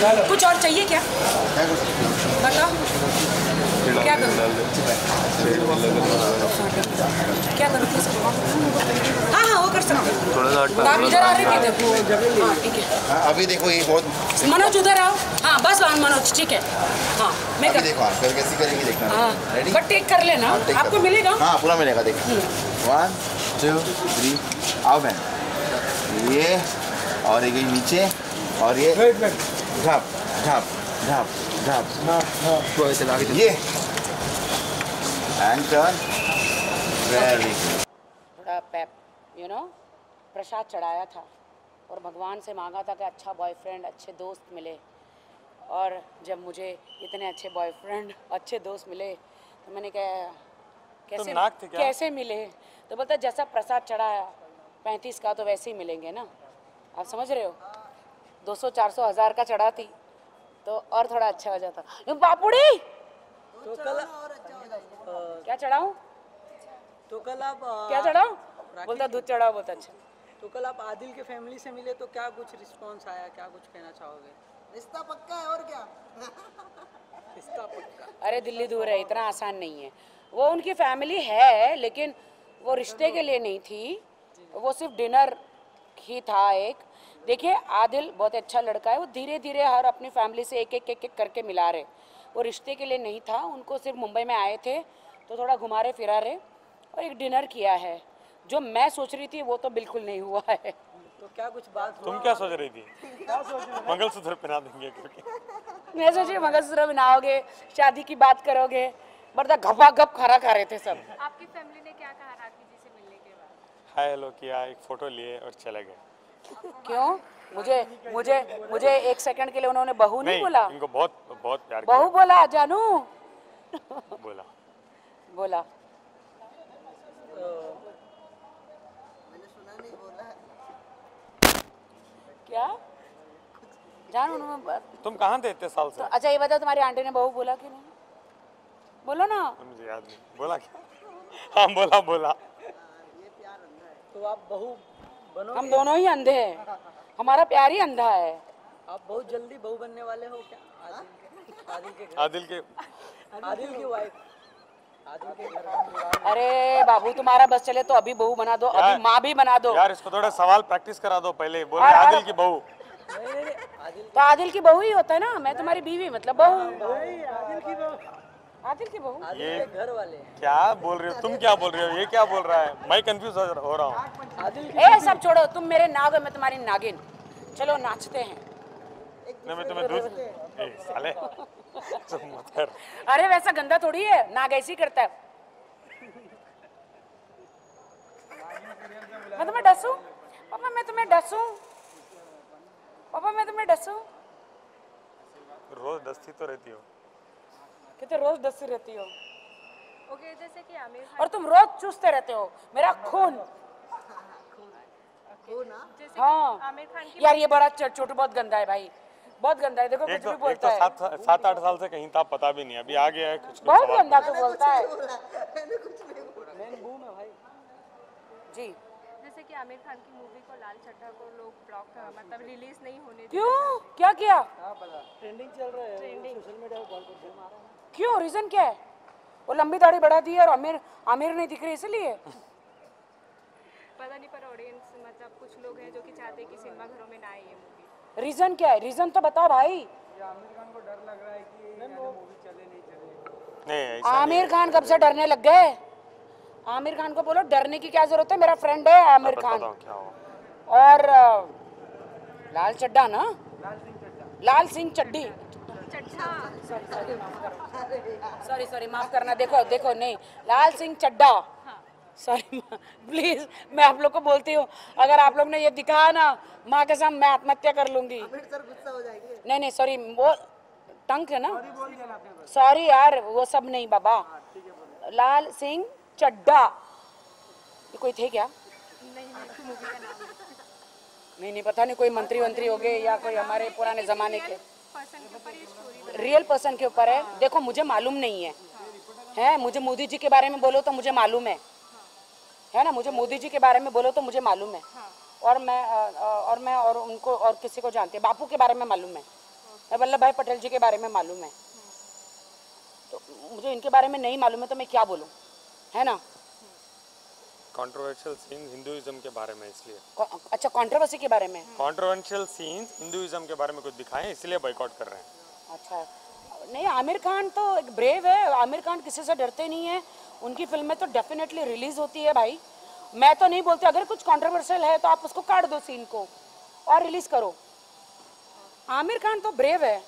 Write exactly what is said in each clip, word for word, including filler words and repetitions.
कुछ और चाहिए क्या? बताओ क्या करूँ? क्या करूँ? हाँ हाँ वो कर सकते हो। आप इधर आ रहे हैं इधर? हाँ ठीक है। अभी देखो ये बहुत मनोज उधर आओ। हाँ बस मनोज ठीक है। हाँ मैं अभी देखो आप कैसे करेंगे देखना। हाँ बट टेक कर लेना, आपको मिलेगा। हाँ पूरा मिलेगा। देखो वन टू थ्री आओ बहन, ये और एक नीचे और ये ढप ढप ढप ढप ये एंड टर्न। Very good. थोड़ा पैप यू नो प्रसाद चढ़ाया था और भगवान से मांगा था कि अच्छा बॉयफ्रेंड अच्छे दोस्त मिले, और जब मुझे इतने अच्छे बॉयफ्रेंड अच्छे दोस्त मिले तो मैंने कहा कैसे तो कैसे मिले, तो बोलता जैसा प्रसाद चढ़ाया पैंतीस का तो वैसे ही मिलेंगे ना। आप समझ रहे हो, दो सौ चार सौ हज़ार का चढ़ाती तो और थोड़ा अच्छा हो जाता। ये बापुड़ी तो कल क्या चढ़ाऊं? तो कल आप क्या चढ़ाऊं? बोलता दूध चढ़ाओ। बहुत अच्छा। तो कल आप आदिल के फैमिली से मिले तो क्या कुछ रिस्पांस आया, क्या कुछ कहना चाहोगे? रिश्ता पक्का है और क्या? रिश्ता पक्का। अरे दिल्ली दूर है, इतना आसान नहीं है। वो उनकी फैमिली है लेकिन वो रिश्ते के लिए नहीं थी, वो सिर्फ डिनर ही था एक। देखिए आदिल बहुत अच्छा लड़का है, वो धीरे धीरे हर अपनी फैमिली से एक एक एक एक करके मिला रहे। वो रिश्ते के लिए नहीं था, उनको सिर्फ मुंबई में आए थे तो थोड़ा घुमा रहे फिरा रहे और एक डिनर किया है। जो मैं सोच रही थी वो तो बिल्कुल नहीं हुआ है। तो क्या कुछ बात तुम क्या सोच रही थी? मंगलसूत्र पहना देंगे क्योंकि मैं सोची मंगलसूत्र बनाओगे, शादी की बात करोगे, बड़ा घपा घप खरा खा रहे थे सब। आपकी फैमिली ने क्या कहा राखी जी से मिलने के बाद? हाय हेलो किया, एक फोटो लिए और चले गए। क्यों? मुझे मुझे मुझे एक सेकंड के लिए उन्होंने बहू नहीं, नहीं बोला? इनको बहुत बहुत प्यार बहू बोला जानू बोला बोला क्या जानू उन्होंने। तुम कहाँ थे इतने साल से? तो अच्छा ये बताओ तुम्हारी आंटी ने बहू बोला कि नहीं? बोलो ना। मुझे याद नहीं। बोला क्या? हाँ बोला बोला। तो आप बहू बनो? हम दोनों ही अंधे हैं, हमारा प्यार ही अंधा है। आप बहुत जल्दी बहू बनने वाले हो क्या? आदिल के आदिल के आदिल की वाइफ आदिल के घर। अरे बाबू तुम्हारा बस चले तो अभी बहू बना दो, अभी माँ भी बना दो यार। इसको थोड़ा सवाल प्रैक्टिस करा दो पहले। बोल रहे आदिल की बहू। तो आदिल की बहू ही होता है ना, मैं तुम्हारी बीवी मतलब बहू। आदिल की बहू आदिल की बहू ये घर वाले क्या बोल रहे हो? तुम क्या बोल रहे हो? ये क्या बोल रहा है? मैं कंफ्यूज हो रहा हूँ। ए सब छोड़ो, तुम मेरे नाग हो, मैं तुम्हारी नागिन। चलो नाचते हैं। नहीं मैं तुम्हें दूध ए, साले तुम मत कर। अरे वैसा गंदा थोड़ी है, नाग ऐसे ही करता है। मैं तुम्हें डसूं? पापा मैं तुम्हें डसूं? पापा मैं तुम्हें डसूं? रोज डसती तो रहती हो। कितने रोज डसती रहती हो? ओके जैसे कि आमिर खान और तुम रोज चूसते रहते हो मेरा खून। जैसे हाँ आमिर खान की यार ये बड़ा छोटू बहुत गंदा है भाई, बहुत गंदा है। देखो कुछ तो, भी बोलता एक तो है। सात सात आठ साल से कहीं था पता भी नहीं, अभी आ गया है कुछ कुछ बहुत सवाल। गंदा तो बोलता है जी। जैसे कि आमिर खान की मूवी को लाल चड्ढा को लोग ब्लॉक मतलब रिलीज नहीं होने देते। क्यों? क्या किया? ट्रेंडिंग चल रहा है सोशल मीडिया पे, बहुत कुछ मारा है। क्यों? रीजन क्या है? वो लंबी दाढ़ी बढ़ा दी और आमिर आमिर नहीं दिख रही इसलिए? पता नहीं पर ऑडियंस मतलब कुछ लोग हैं जो कि चाहते हैं कि सिनेमा घरों में ना आए ये मूवी। रीजन क्या है? रीजन तो बताओ भाई। आमिर खान को डर लग रहा है कि मूवी चले नहीं चले। नहीं ऐसा आमिर खान कब से डरने लग गए? आमिर खान को बोलो डरने की क्या जरूरत है, मेरा फ्रेंड है आमिर खान। क्या हुआ? और लाल चड्ढा ना, लाल सिंह चड्ढी। सॉरी सॉरी माफ करना। देखो देखो नहीं, लाल सिंह चड्ढा। सॉरी प्लीज, मैं आप लोग को बोलती हूँ, अगर आप लोग ने ये दिखाया ना माँ के सामने मैं आत्महत्या कर लूंगी। नहीं नहीं सॉरी, वो टंक है ना, सॉरी यार वो सब नहीं बाबा। लाल सिंह चड्ढा ये कोई थे क्या? नहीं नहीं मूवी का नाम नहीं नहीं पता नहीं, कोई मंत्री वंत्री हो गए या कोई हमारे पुराने जमाने के पर्सन के ऊपर ये स्टोरी रियल पर्सन के ऊपर है। देखो मुझे मालूम नहीं है, है मुझे मोदी जी के बारे में बोलो तो मुझे मालूम है, है ना, मुझे मोदी जी के बारे में बोलो तो मुझे मालूम है। और मैं और मैं और उनको और किसी को जानती है, बापू के बारे में मालूम है, मैं वल्लभ भाई पटेल जी के बारे में मालूम है, तो मुझे इनके बारे में नहीं मालूम है तो मैं क्या बोलूँ, है ना। कंट्रोवर्शियल सीन हिंदुइज्म के बारे में, इसलिए कौ- अच्छा, कंट्रोवर्सी के बारे में। कंट्रोवर्शियल सीन्स हिंदुइज्म के बारे में कुछ दिखाएं, इसलिए बॉयकॉट कर रहे हैं। अच्छा, नहीं, आमिर खान तो एक ब्रेव है, आमिर खान किसी से डरते नहीं है, उनकी फिल्में तो डेफिनेटली रिलीज होती है भाई। मैं तो नहीं बोलती, अगर कुछ कंट्रोवर्शियल है तो आप उसको काट दो सीन को और रिलीज करो। आमिर खान तो ब्रेव है,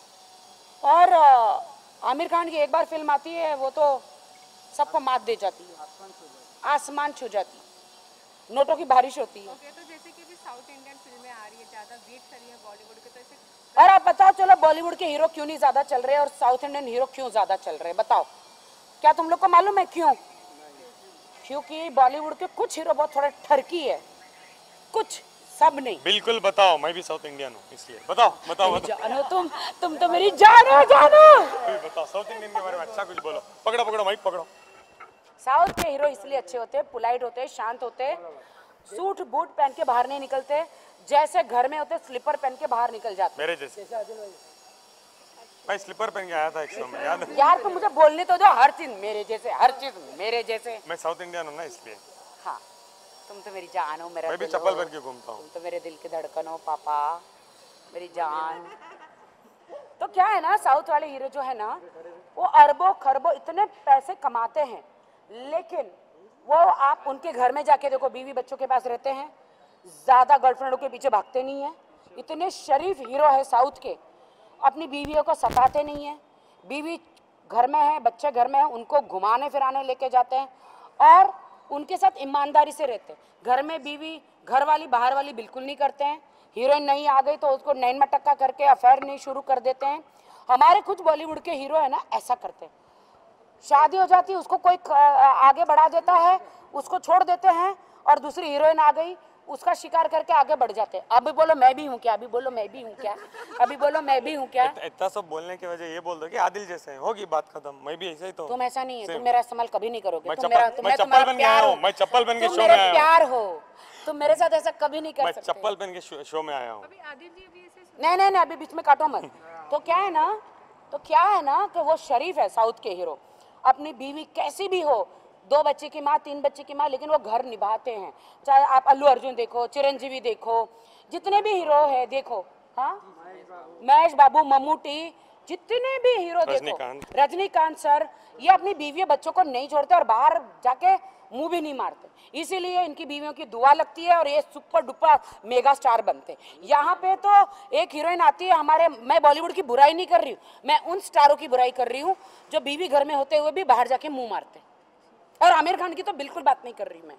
और अ, आमिर खान की एक बार फिल्म आती है वो तो सबको मात दे जाती है, आसमान छू जाती है, नोटों की बारिश होती है। ओके, तो जैसे कि अभी साउथ इंडियन फिल्में आ रही है, ज़्यादा वेट कर रही है बॉलीवुड के, तो ऐसे और आप बताओ, चलो बॉलीवुड के हीरो क्यों नहीं ज्यादा चल रहे और साउथ इंडियन हीरो क्यों ज्यादा चल रहे, बताओ, क्या तुम लोग को मालूम है क्यों? क्योंकि बॉलीवुड के कुछ हीरो बहुत थोड़े ठरकी है, कुछ, सब नहीं। बिल्कुल बताओ, मैं भी साउथ इंडियन हूँ, इसलिए बताओ बताओ बताओ जानो तुम तुम तो मेरी जान हो, जानो। कोई बताओ, साउथ इंडियन के बारे में अच्छा कुछ बोलो। पकड़ो पकड़ो माइक पकड़ो। साउथ के हीरो इसलिए अच्छे होते हैं, पोलाइट होते हैं, शांत होते हैं, सूट बूट पहन के बाहर नहीं निकलते, जैसे घर में होते स्लीपर पहन के बाहर निकल जाते। मेरे जैसे मैं स्लीपर पहन के आया था एक शो में, याद है? यार तुम मुझे बोलने तो दो, हर चीज मेरे जैसे, हर चीज मेरे जैसे। मैं साउथ इंडियन हूँ ना, इसलिए हाँ, तुम तो मेरी जान हो, मेरा मैं भी दिल हो, चप्पल पहन के घूमता हूँ। तुम तो मेरे दिल की धड़कन हो पापा, मेरी जान। तो क्या है ना, साउथ वाले हीरो जो है ना, वो अरबों खरबों इतने पैसे कमाते हैं, लेकिन वो आप उनके घर में जाके देखो, बीवी बच्चों के पास रहते हैं, ज्यादा गर्लफ्रेंडों के पीछे भागते नहीं है। इतने शरीफ हीरो है साउथ के, अपनी बीवियों को सताते नहीं है, बीवी घर में है, बच्चे घर में है, उनको घुमाने फिराने लेके जाते हैं और उनके साथ ईमानदारी से रहते हैं। घर में बीवी घर वाली बाहर वाली बिल्कुल नहीं करते हैं। हीरोइन नहीं आ गई तो उसको नैन मटक्का करके अफेयर नहीं शुरू कर देते हैं। हमारे कुछ बॉलीवुड के हीरो है ना, ऐसा करते हैं, शादी हो जाती है उसको कोई ख- आगे बढ़ा देता है, उसको छोड़ देते हैं और दूसरी हीरोइन आ गई, उसका शिकार करके आगे बढ़ जाते हैं। अभी बोलो मैं भी हूँ क्या, अभी बोलो मैं भी हूँ क्या, अभी बोलो मैं भी हूँ क्या। इत- इतना सब बोलने की वजह ये बोल दो कि आदिल जैसे हैं, होगी बात खत्म। मैं भी ऐसे ही तो तुम ऐसा नहीं है, Same. तुम मेरा इस्तेमाल कभी नहीं करोगे। मैं तुम चप्पल- मेरा मैं तुम्हें चप्पल तुम्हारा पहन के प्यार आया हो, हूँ, मैं चप्पल पहन के तुम शो में मेरे आया हूँ। प्यार हो, तुम मेरे साथ ऐसा कभी नहीं कर मैं सकते। चप्पल पहन के शो, शो में आया हूँ। अभी आदिल जी अभी ऐसे नहीं नहीं नहीं, अभी बीच में काटो मत। तो क्या है ना, तो क्या है ना कि वो शरीफ है साउथ के हीरो, अपनी बीवी कैसी भी हो, दो बच्चे की माँ, तीन बच्चे की माँ, लेकिन वो घर निभाते हैं। चाहे आप अल्लू अर्जुन देखो, चिरंजीवी देखो, जितने भी हीरो है देखो, हाँ, महेश बाबू, मम्मूटी, जितने भी हीरो देखो, रजनीकांत। रजनीकांत सर, ये अपनी बीवी बच्चों को नहीं छोड़ते और बाहर जाके मुंह भी नहीं मारते, इसीलिए इनकी बीवियों की दुआ लगती है और ये सुपर डुपर मेगा स्टार बनते हैं। यहाँ पे तो एक हीरोइन आती है हमारे, मैं बॉलीवुड की बुराई नहीं कर रही हूँ, मैं उन स्टारों की बुराई कर रही हूँ जो बीवी घर में होते हुए भी बाहर जाके मुंह मारते हैं। और आमिर खान की तो बिल्कुल बात नहीं कर रही मैं,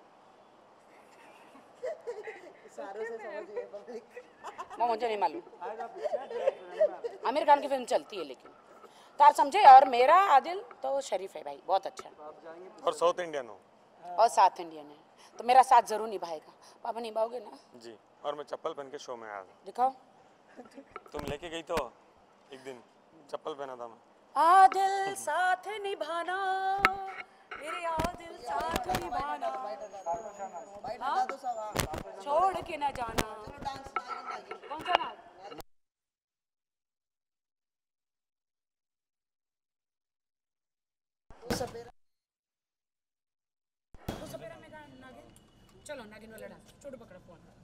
वो मुझे नहीं मालूम। आमिर खान की फिल्म चलती है लेकिन, तो आप समझे। और मेरा आदिल तो शरीफ है भाई, बहुत अच्छा है और साउथ इंडियन हूँ और साउथ इंडियन है, तो मेरा साथ जरूर निभाएगा। पापा निभाओगे ना? जी। और मैं चप्पल पहन के शो में आया था। दिखाओ। तुम लेके गई तो एक दिन चप्पल पहना था मैं। आदिल साथ निभाना, मेरे आदिल साथ निभाना, हाँ? छोड़ के न जाना। कौन सा नाम? चलो नागिन वाला डांस, छोटू पकड़ा फोन।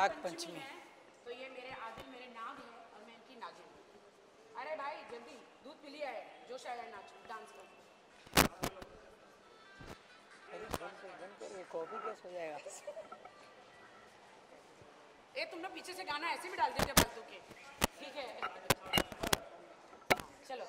नाग पंचमी तो ये मेरे आदिल मेरे नाग है और मैं इनकी नागिन हूँ। अरे भाई जल्दी दूध पी लिया है, जोश आएगा नाच डांस कर। ये कॉपी कैसे हो जाएगा? ए तुम लोग पीछे से गाना ऐसे भी डाल देते फालतू के, ठीक है? चलो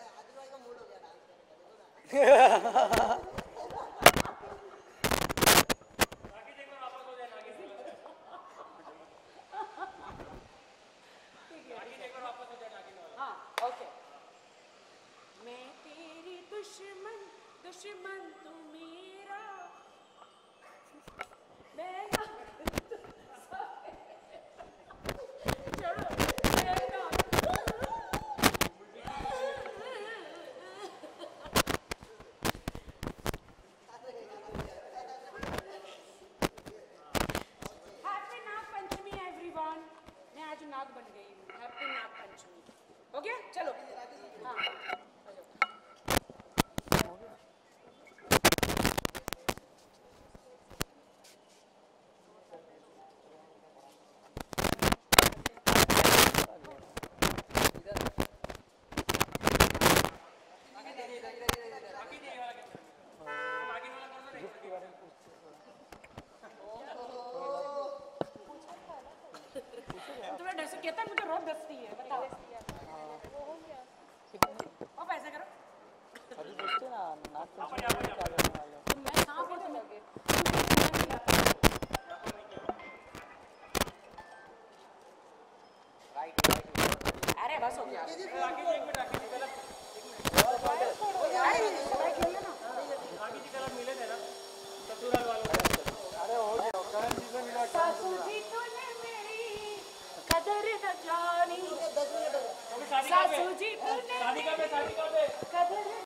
हाँ ओके। मैं तेरी दुश्मन दुश्मन तू मेरा, मैं चलो हैप्पी नाग पंचमी एवरीवन। मैं आज नाग बन गई हूँ। हैप्पी नाग पंचमी हो गया। चलो हाँ थोड़ा डर से कहता मुझे रोज दसती है, बताओ। अब ऐसा करो अभी देखते ना नाग पंचमी क्या करने वाले हो। तो मैं सांप हूँ, तुम अरे बस हो गया। सासू जी तूने मेरी कदर न जानी, सासू जी तूने मेरी कदर